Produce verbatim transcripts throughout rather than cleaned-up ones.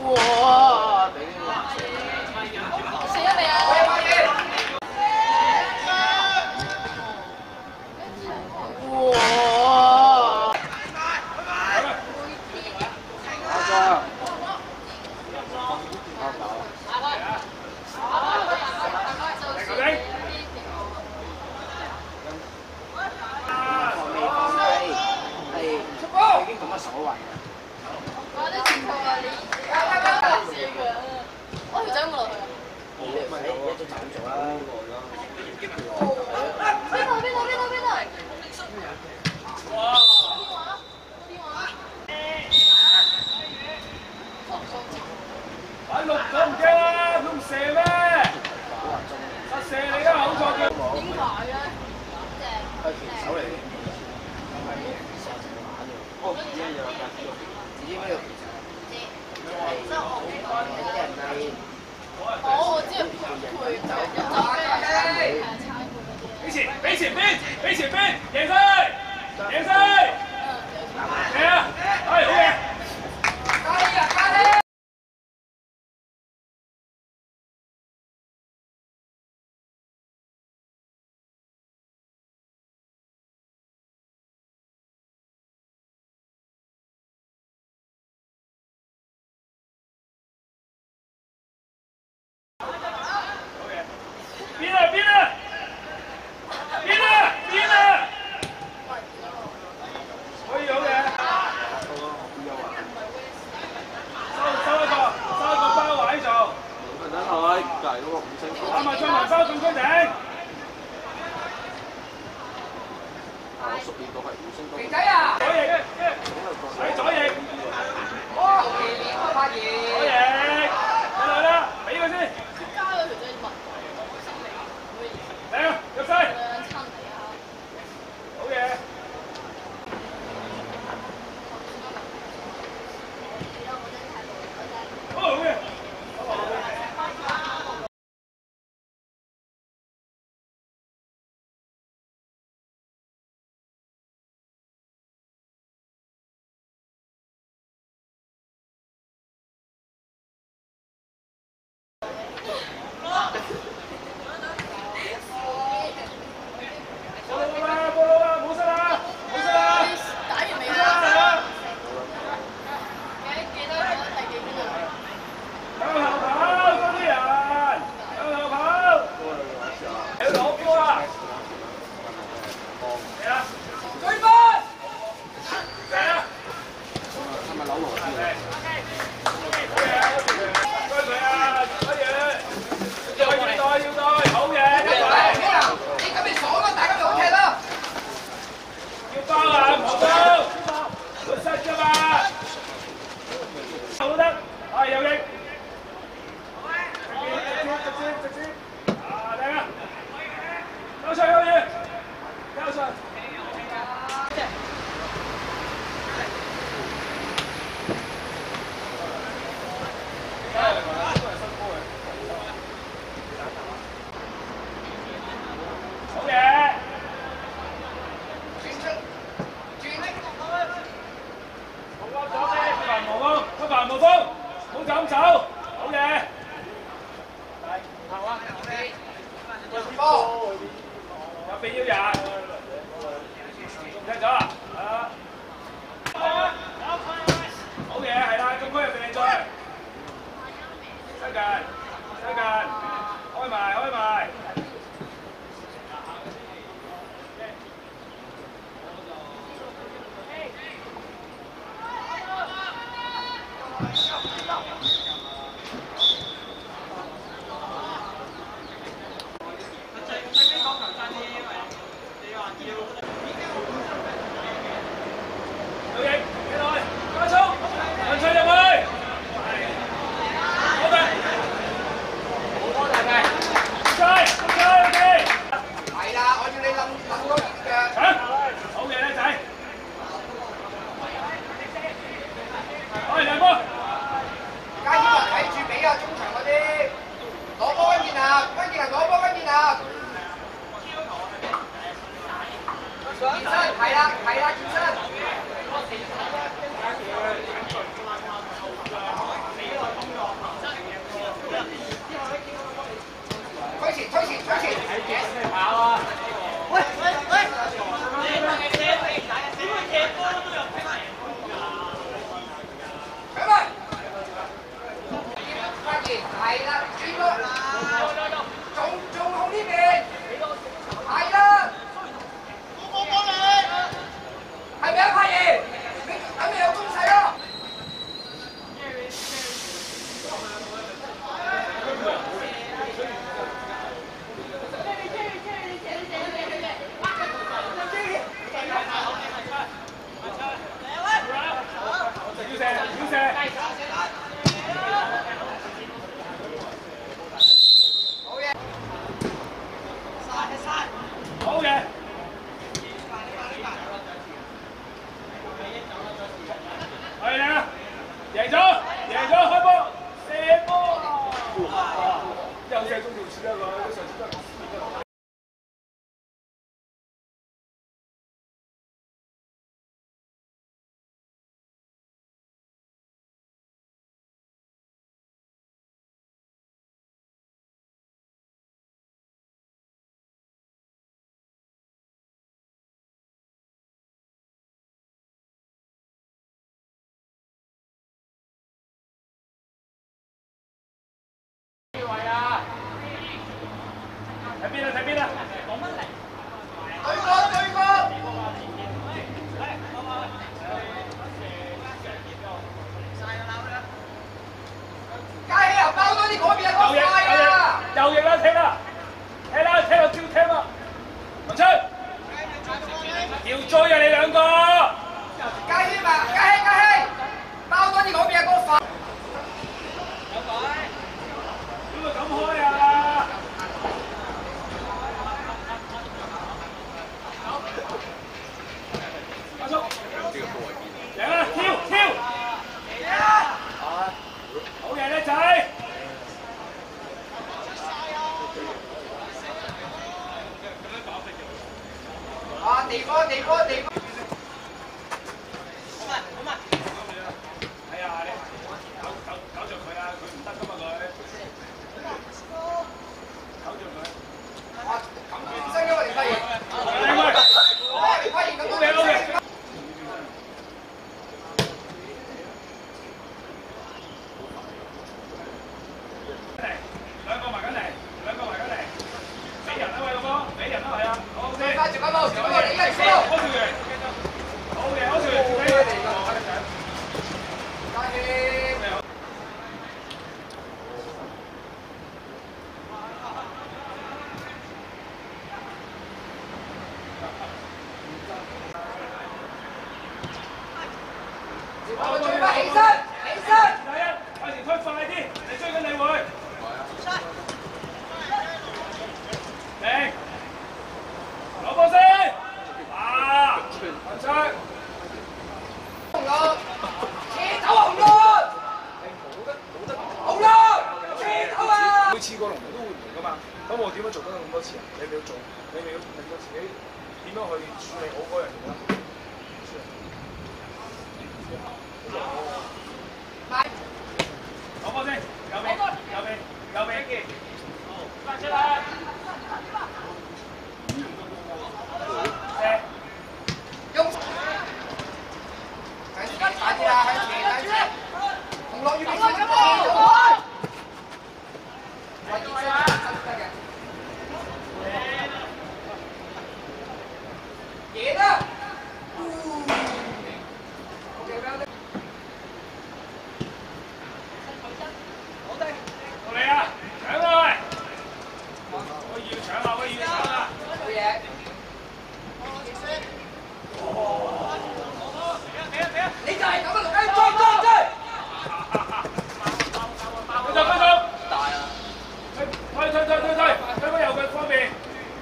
哇！頂！ 死咗未啊？ 哇！阿張，係已經冇乜所謂嘅。 我啲前途啊，你搞死佢啊！我條仔有冇落去啊？ 你咪一早走咗啦。 邊度邊度邊度邊度？哇！電話玩六都唔驚啦，都唔射咩？實射你啦，好錯嘅。 點解咧？ 係拳手嚟嘅，係成日玩嘅。哦，自己有㗎，自己咩叫拳手？係有啲人係。 哦，我知係陪人走嘅， 俾錢，俾錢邊，俾錢邊，贏晒，贏晒。係啊，係好嘢。加啲啊，加啲。邊啊邊啊邊啊邊啊！ 試啦佢，佢上次都係咁試㗎。睇邊啊？睇邊啊？講乜嚟？對過對過。加氣啊！包多啲嗰邊啊，嗰塊啊！右翼啦，踢啦，踢啦，踢落叫踢啊！文春，調追啊！你兩個。加氣嘛！加氣加氣！包多啲嗰邊啊，嗰塊。有鬼！點會咁開啊？阿叔，贏啦！跳跳！好嘢，叻仔！啊！地波地波地波！好嘛好嘛！係啊，你搞搞搞著佢啊！佢唔得噶嘛佢。搞著佢。哇！咁轉身嘅喎，連發現。嚟嚟。哇！連發現咁多。O K O K。兩個埋緊嚟，兩個埋緊嚟，俾人啊喂老哥，俾人啊係啊，好先。快住緊步，住緊步嚟，一條。嗰條員，好嘅，嗰條員做咩？加氣。我追翻起身，起身。第一，快時推快啲，你追緊你會。嚟，攞波先，啊，文昌，紅綠，切走紅綠，冇得冇得，紅綠，切走啊！每次個龍門都會唔同噶嘛，咁我點樣做得咁多次啊？你咪要做，你咪要令到自己點樣去處理好嗰樣嘢啦。攞波先，右邊，右邊，右邊一件，翻出嚟。用，快啲快啲啦，向前向前，紅綠預備先，快啲先，得嘅。贏啦！嚟啊！搶啊喂！我要搶啊！我要搶啊！好嘢！你就係咁啊！追追追！快走快走！大啊！推推推推推推翻右腳方面。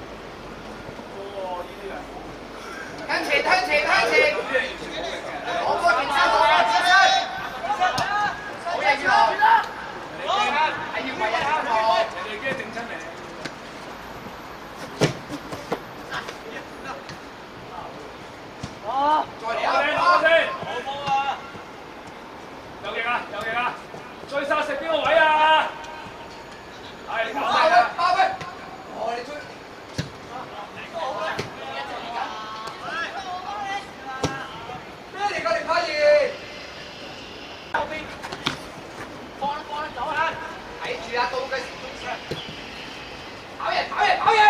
哇！呢啲啊！向前向前向前！我嗰邊差我啦，先生。好嘢，宇航！係要為人啱我，人哋驚整親你。哇！再嚟啊！波先，好波啊！有勁啊！有勁啊！追殺食邊個位啊？係你搞咩啊？包佢！哦，你追。咩嚟㗎？你拍嘢？後邊。放啦放啦走啊！睇住啊，到佢跑人跑人跑人！